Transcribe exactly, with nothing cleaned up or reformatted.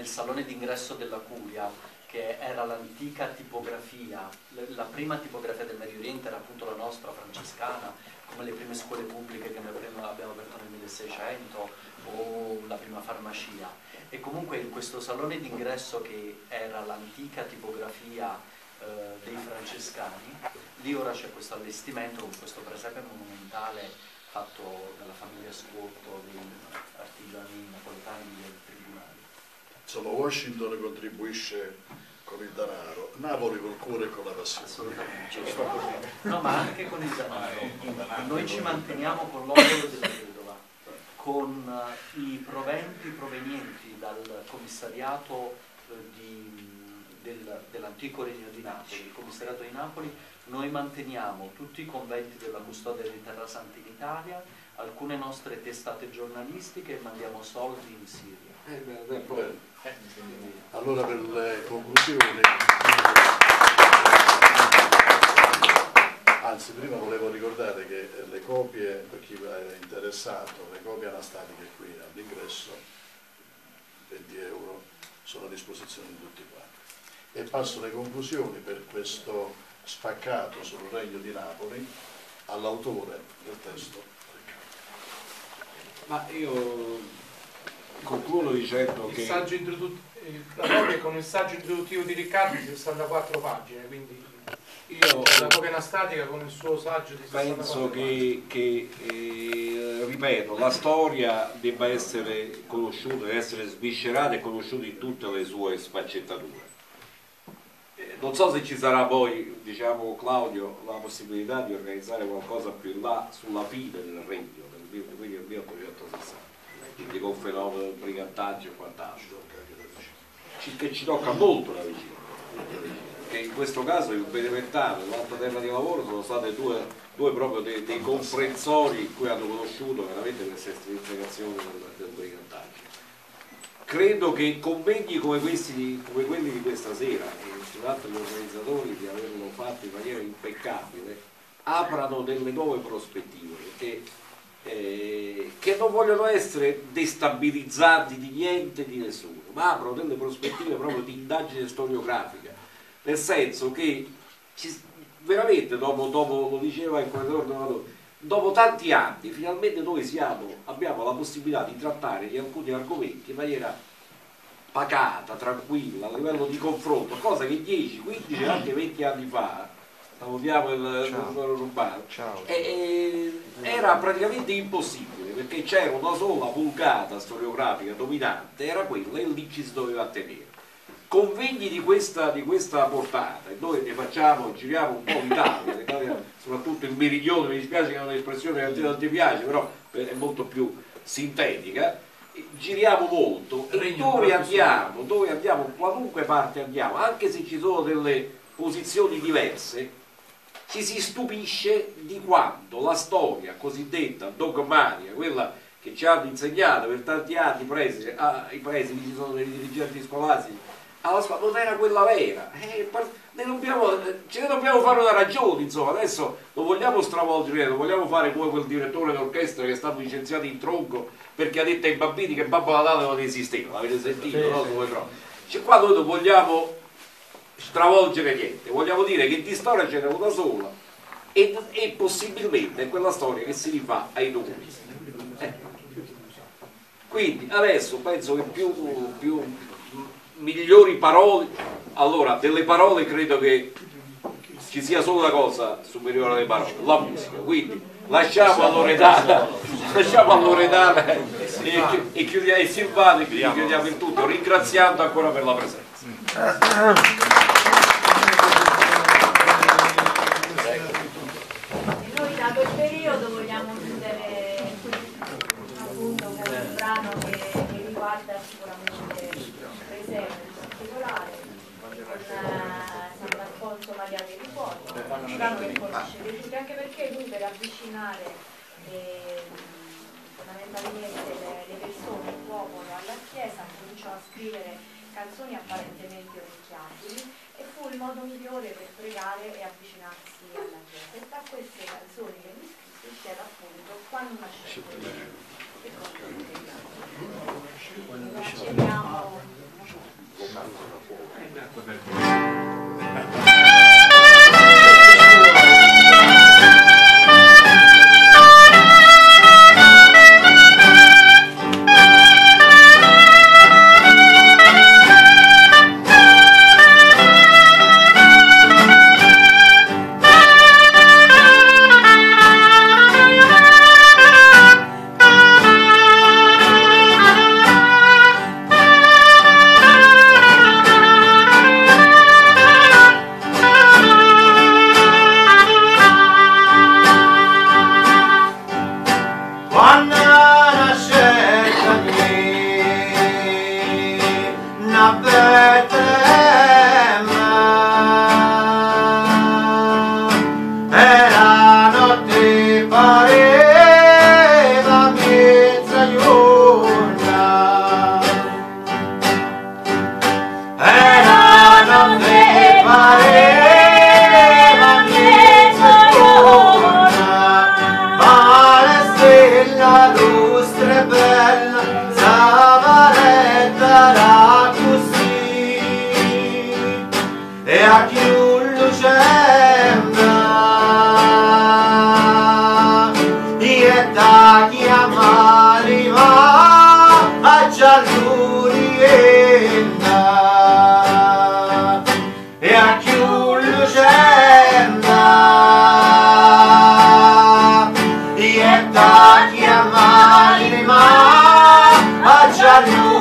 nel salone d'ingresso della Curia, che era l'antica tipografia, la prima tipografia del Medio Oriente era appunto la nostra francescana, come le prime scuole pubbliche che abbiamo aperto nel milleseicento o la prima farmacia. E comunque in questo salone d'ingresso che era l'antica tipografia eh, dei francescani, lì ora c'è questo allestimento con questo presepe monumentale fatto dalla famiglia Scuotto, dei artigiani napoletani del tribunale. Insomma, Washington contribuisce con il denaro, Napoli col cuore e con la passione. Assolutamente. No, ma anche con il denaro. Noi ci manteniamo con l'opera della Vedova, con i proventi provenienti dal commissariato di, del, dell'antico Regno di Napoli, il commissariato di Napoli. Noi manteniamo tutti i conventi della Custodia di Terra Santa in Italia, alcune nostre testate giornalistiche e mandiamo soldi in Siria. Eh, beh, beh, eh. Allora per le conclusioni, anzi prima volevo ricordare che le copie, per chi è interessato, le copie anastatiche qui all'ingresso, venti euro, sono a disposizione di tutti quanti. E passo le conclusioni per questo spaccato sul Regno di Napoli all'autore del testo. Ma io concludo dicendo il che saggio la copia con il saggio introduttivo di Riccardo di sessantaquattro pagine, quindi io la copia anastatica con il suo saggio di penso sessantaquattro che, che eh, ripeto, la storia debba essere conosciuta, deve essere sviscerata e conosciuta in tutte le sue sfaccettature. Non so se ci sarà poi, diciamo Claudio, la possibilità di organizzare qualcosa più in là sulla fine del regno, del milleottocentosessanta, quindi con fenomeno del brigantaggio e quant'altro, che ci tocca molto da vicino, che in questo caso il Beneventano e l'Alta Terra di Lavoro sono state due, due proprio dei, dei comprensori in cui hanno conosciuto veramente questa estrinsecazione del, del brigantaggio. Credo che convegni come, questi, come quelli di questa sera, e durante gli organizzatori di averlo fatto in maniera impeccabile, aprano delle nuove prospettive, perché, eh, che non vogliono essere destabilizzanti di niente, di nessuno, ma aprono delle prospettive proprio di indagine storiografica, nel senso che ci, veramente dopo, dopo, lo diceva il correttore, dopo tanti anni finalmente noi siamo, abbiamo la possibilità di trattare di alcuni argomenti in maniera pacata, tranquilla, a livello di confronto, cosa che dieci, quindici, anche venti anni fa, salutiamo il professore Rubano, era praticamente impossibile, perché c'era una sola vulgata storiografica dominante, era quella, e lì ci si doveva tenere. Convegni di questa, di questa portata, e noi ne facciamo, giriamo un po' l'Italia, l'Italia, soprattutto il meridione, mi dispiace che è un'espressione che a te non ti piace, però è molto più sintetica, giriamo molto, e dove andiamo, dove andiamo, qualunque parte andiamo, anche se ci sono delle posizioni diverse, ci si stupisce di quanto la storia cosiddetta dogmatica, quella che ci hanno insegnato per tanti anni presi, ah, i presi che ci sono dei dirigenti scolastici, alla scuola, non era quella vera, eh, ne dobbiamo, ce ne dobbiamo fare una ragione, insomma. Adesso non vogliamo stravolgere, non vogliamo fare come quel direttore d'orchestra che è stato licenziato in tronco perché ha detto ai bambini che Babbo Natale non esisteva, l'avete sentito, sì, no? Sì. Cioè, qua noi non vogliamo stravolgere niente, vogliamo dire che di storia ce n'è una sola e, e possibilmente è quella storia che si rifà ai numeri. Eh. Quindi adesso penso che più, più migliori parole, allora delle parole credo che ci sia solo una cosa superiore alle parole, la musica, quindi lasciamo a Loredana, lasciamo a Loredana e, e chiudiamo e Silvano e quindi chiudiamo il tutto, ringraziando ancora per la presenza. Noi da quel periodo vogliamo chiudere appunto con un brano che, che riguarda sicuramente presepe in particolare, con uh, Sant'Alfonso Maria dei Riposi, un brano che conoscete tutti, anche perché lui per avvicinare eh, fondamentalmente le, le persone, il popolo alla Chiesa, cominciò a scrivere canzoni apparentemente orecchiabili e fu il modo migliore per pregare e avvicinarsi alla Chiesa. E da queste canzoni che lui scrisse c'era appunto Quando nasce il Dio. E con Chiamare ma a giallo